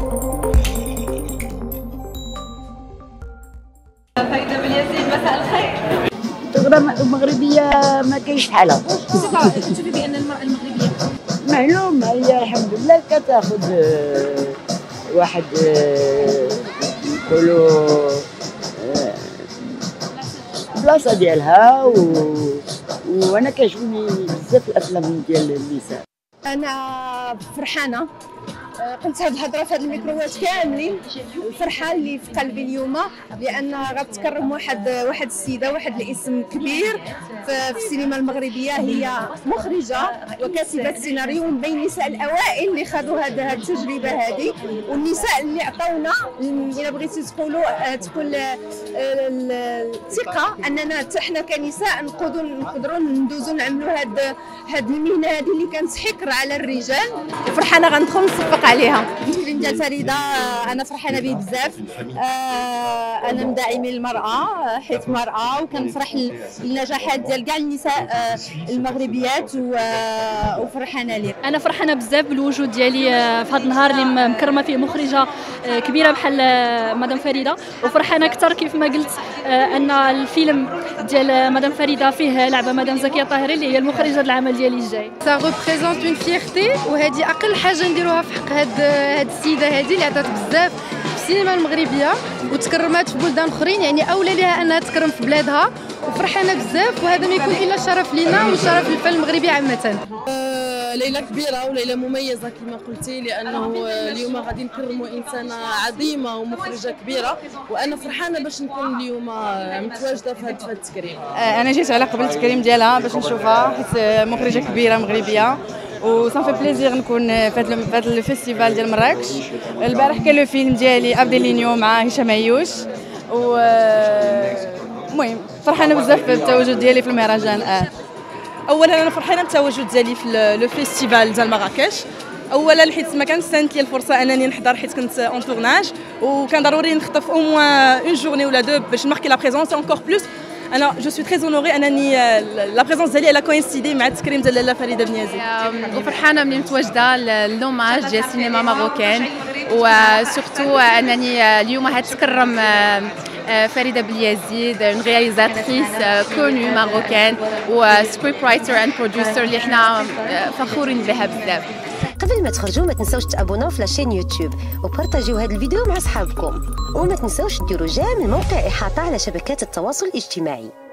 فريدة بليزيد، مساء الخير. الثورة المغربية ما كاينش بحالها. تشوفي بأن المرأة المغربية معلوم هي الحمد لله كتاخذ واحد نقولوا البلاصة ديالها وانا كيعجبني بزاف الافلام ديال النساء. انا فرحانه، قلت هاد الهضره في هاد الميكروات كاملين. الفرحه اللي في قلبي اليوم لان غتكرم واحد السيده، واحد الاسم كبير في السينما المغربيه. هي مخرجه وكاتبه سيناريو من بين النساء الاوائل اللي خذوا هاد التجربه هذه، والنساء اللي عطاونا الا بغيتي تقول الثقه اننا حنا كنساء نقدروا ندوزوا نعملوا هاد المهنه هذه اللي كانت حكر على الرجال. فرحانه غندخل نصفق عليها. الفيلم ديال فريده انا فرحانه به بزاف. انا من داعمي المراه حيت مراه، وكنفرح للنجاحات ديال كاع النساء المغربيات وفرحانه ليه. انا فرحانه بزاف بالوجود ديالي في هذا النهار اللي مكرمه فيه مخرجه كبيره بحال مدام فريده، وفرحانه اكثر كيف ما قلت ان الفيلم ديال مدام فريده فيه لعبه مدام زكيه طاهري اللي هي المخرجه العمل ديالي الجاي. سا ريبريزونت اون فيرتي، وهذه اقل حاجه نديروها في حق هاد السيده هذه اللي عطات بزاف في السينما المغربيه وتكرمات في بلدان اخرين، يعني اولى لها انها تكرم في بلادها، وفرحانه بزاف. وهذا ما يكون الا شرف لينا وشرف للفن المغربي عامه. ليله كبيره وليله مميزه كما قلتي، لانه اليوم غادي نكرموا انسانه عظيمه ومخرجه كبيره، وانا فرحانه باش نكون اليوم متواجده في هذا التكريم. انا جيت على قبل التكريم ديالها باش نشوفها، حيت مخرجه كبيره مغربيه وصافي بليزير نكون في هذا الفيستيفال ديال مراكش. البارح كان لو فيلم ديالي ابديلينيو مع هشام عيوش، و المهم فرحانه بزاف بالتواجد ديالي في المهرجان. اولا انا فرحانه بالتواجد ديالي في لو فيستيفال ديال مراكش، اولا حيت ما كانش سانت لي الفرصه انني نحضر حيت كنت اون تورناج، وكان ضروري نخطف او موان اون جورني ولا دو باش نماركي لا بريزونس انكور بلوس. انا جو سوي تري اونوري انني لا بريزونس ديالي لا كوينسيدي مع التكريم ديال لاله فريده بن يزيد. وفرحانه ملي متواجده اللوماج ديال السينما ماروكان، وسورتو انني اليوم هتكرم فريده بن يزيد، اون رياليزاتريس كونو ماروكان وسكريبت رايتر اند بروديوسر اللي حنا فخورين بها بزاف. قبل ما تخرجوا ما تنساوش تابوناو في لاشين يوتيوب وبارطاجيو هذا الفيديو مع اصحابكم، وما تنساوش ديروا جيم الموقع احاطه على شبكات التواصل الاجتماعي.